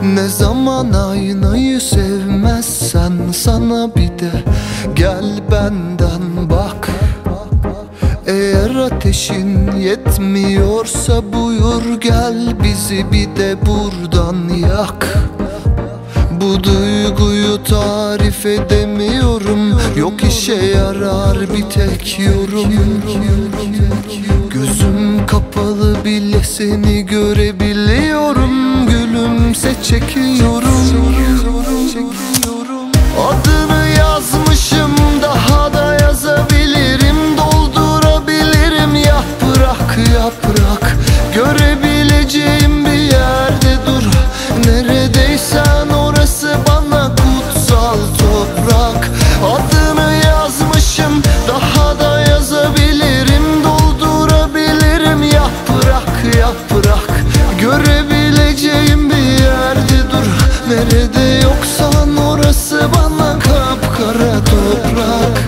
Ne zaman aynayı sevmezsen sana bir de gel benden bak. Eğer ateşin yetmiyorsa buyur gel, bizi bir de buradan yak. Bu duyguyu tarif edemiyorum, yok işe yarar bir tek yorum. Gözüm kapalı bile seni görebiliyorum, gülümse çekiyorum. Adını yazmışım, daha da yazabilirim, doldurabilirim. Yaprak yaprak görebileceğim bir yerde dur. Neredeysen orası bana kutsal toprak. Adını yazmışım, daha da yazabilirim, doldurabilirim. Yaprak yaprak görebileceğim bir yerde dur. Nerede yoksan orası bana kapkara toprak.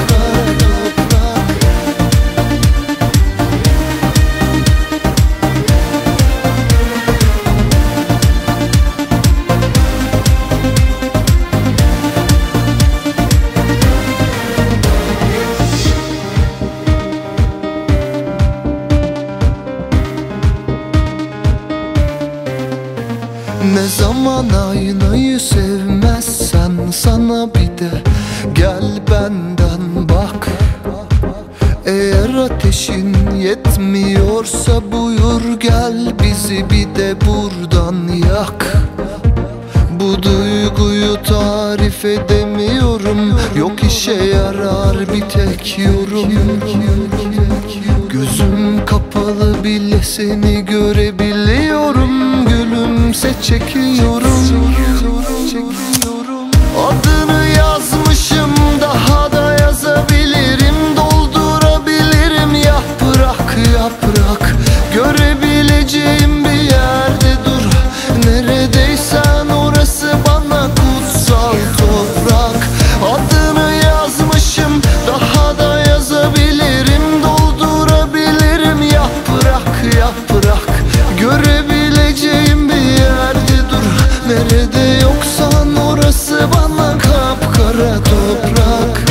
Ne zaman aynayı sevmezsen sana bir de gel benden bak. Eğer ateşin yetmiyorsa buyur gel, bizi bir de buradan yak. Bu duyguyu tarif edemiyorum, yok işe yarar bir tek yorum. Gözüm kapalı bile seni görebiliyorum, gülümse çekiyorum. Adını yazmışım, daha da yazabilirim, doldurabilirim. Yaprak yaprak görebileceğim bir yerde dur. Neredeysen orası bana kutsal toprak. Adını yazmışım, daha da yazabilirim, doldurabilirim. Yaprak yaprak görebileceğim bir yerde dur. Nerede yoksan orası bana kapkara toprak.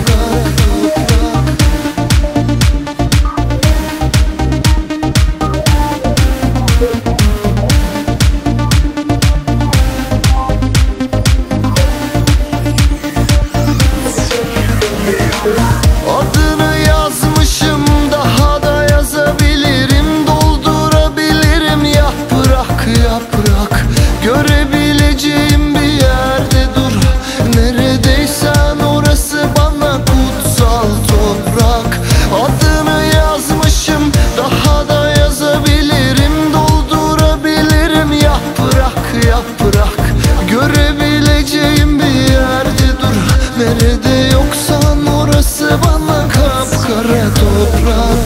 Adını yazmışım, daha da yazabilirim, doldurabilirim. Yaprak yaprak görebileceğim bir yerde dur. Neredeysen orası bana kutsal toprak. Adını yazmışım, daha da yazabilirim, doldurabilirim. Yaprak yaprak görebileceğim bir yerde dur. Nerede yoksan orası bana kapkara toprak.